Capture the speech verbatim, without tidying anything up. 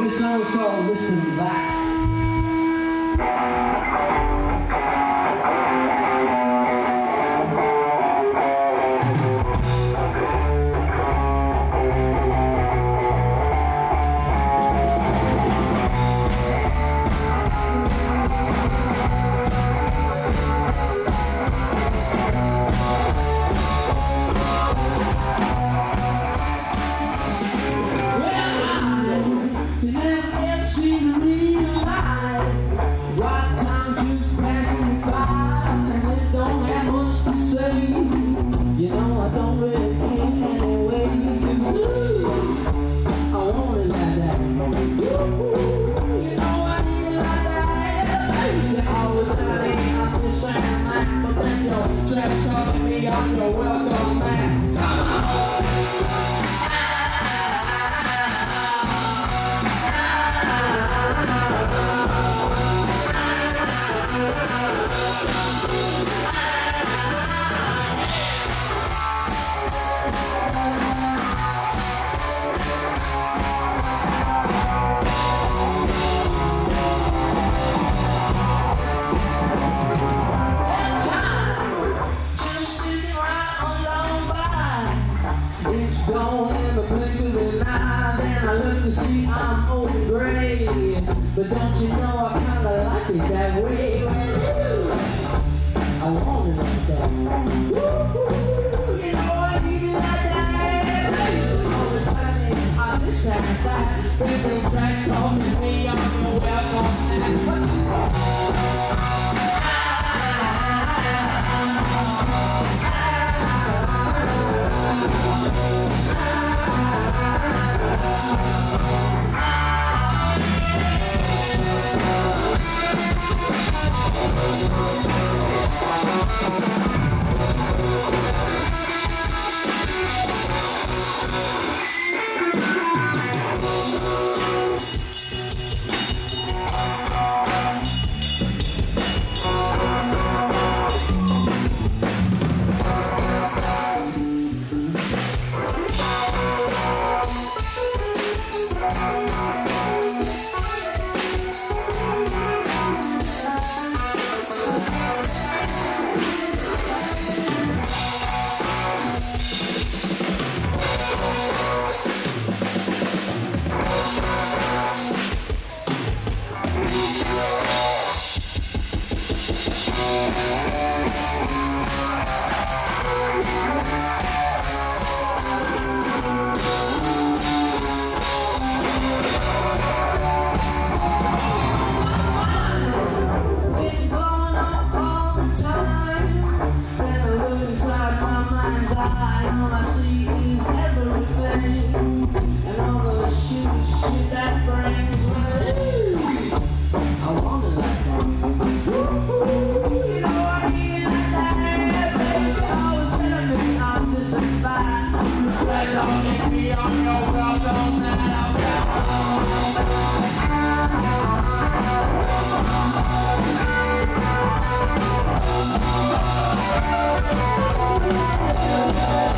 This song is called Listen Back. You're welcome back. Come on. Gone in the blink of an eye, then I look to see I'm old and gray. But don't you know I kinda like it that way? Well, I want it like that. Woo-hoo, you know I need it like that. Baby, all the time I miss that that. Baby, trash talking me, I'm your welcome now.